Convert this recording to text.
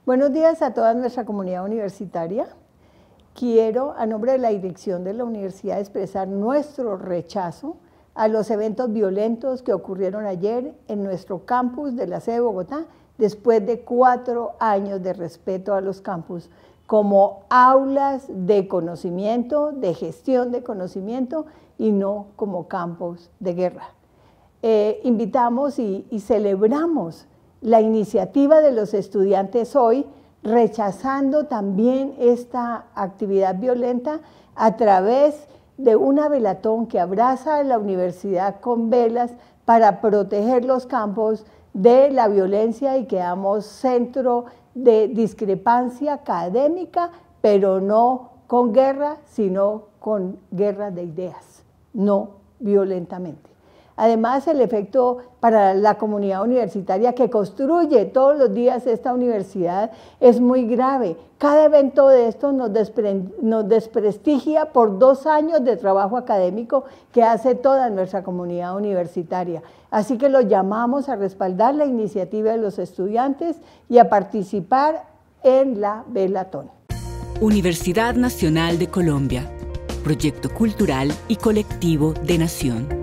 Buenos días a toda nuestra comunidad universitaria. Quiero, a nombre de la dirección de la universidad, expresar nuestro rechazo a los eventos violentos que ocurrieron ayer en nuestro campus de la sede de Bogotá, después de 4 años de respeto a los campus como aulas de conocimiento, de gestión de conocimiento y no como campos de guerra. Invitamos y celebramos la iniciativa de los estudiantes hoy, rechazando también esta actividad violenta a través de una velatón que abraza a la universidad con velas para proteger los campos de la violencia y que damos centro de discrepancia académica, pero no con guerra, sino con guerra de ideas, no violentamente. Además, el efecto para la comunidad universitaria que construye todos los días esta universidad es muy grave. Cada evento de estos nos desprestigia por 2 años de trabajo académico que hace toda nuestra comunidad universitaria. Así que los llamamos a respaldar la iniciativa de los estudiantes y a participar en la velatón. Universidad Nacional de Colombia, proyecto cultural y colectivo de nación.